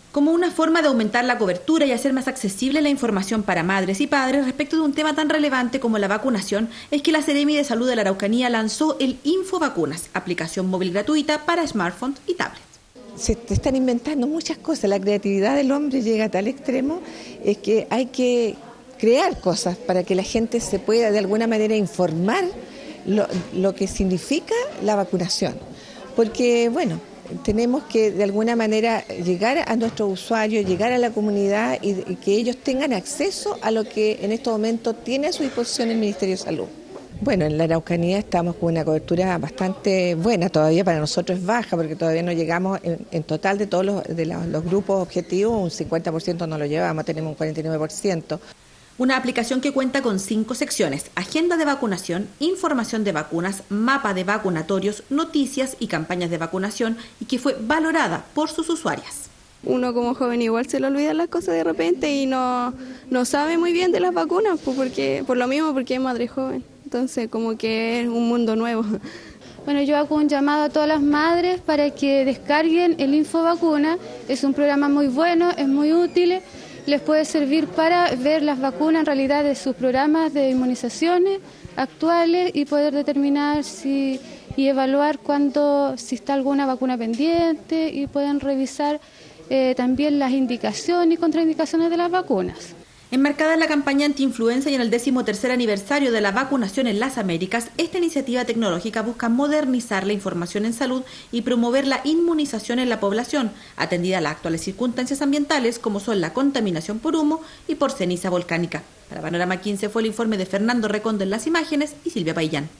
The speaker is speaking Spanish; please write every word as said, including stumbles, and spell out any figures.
Como una forma de aumentar la cobertura y hacer más accesible la información para madres y padres respecto de un tema tan relevante como la vacunación, es que la Seremi de Salud de la Araucanía lanzó el Infovacunas, aplicación móvil gratuita para smartphones y tablets. Se están inventando muchas cosas, la creatividad del hombre llega a tal extremo, es que hay que crear cosas para que la gente se pueda de alguna manera informar lo, lo que significa la vacunación. Porque, bueno, tenemos que de alguna manera llegar a nuestros usuarios, llegar a la comunidad y, y que ellos tengan acceso a lo que en este momento tiene a su disposición el Ministerio de Salud. Bueno, en la Araucanía estamos con una cobertura bastante buena, todavía para nosotros es baja porque todavía no llegamos en, en total de todos los, de la, los grupos objetivos, un cincuenta por ciento no lo llevamos, tenemos un cuarenta y nueve por ciento. Una aplicación que cuenta con cinco secciones: agenda de vacunación, información de vacunas, mapa de vacunatorios, noticias y campañas de vacunación, y que fue valorada por sus usuarias. Uno como joven igual se le olvidan las cosas de repente y no, no sabe muy bien de las vacunas, pues porque, por lo mismo porque es madre joven, entonces como que es un mundo nuevo. Bueno, yo hago un llamado a todas las madres para que descarguen el Infovacuna, es un programa muy bueno, es muy útil. Les puede servir para ver las vacunas en realidad de sus programas de inmunizaciones actuales y poder determinar si y evaluar cuándo, si está alguna vacuna pendiente, y pueden revisar eh, también las indicaciones y contraindicaciones de las vacunas. Enmarcada en la campaña antiinfluenza y en el decimotercer aniversario de la vacunación en las Américas, esta iniciativa tecnológica busca modernizar la información en salud y promover la inmunización en la población, atendida a las actuales circunstancias ambientales como son la contaminación por humo y por ceniza volcánica. Para Panorama quince fue el informe de Fernando Recondo en las imágenes y Silvia Paillán.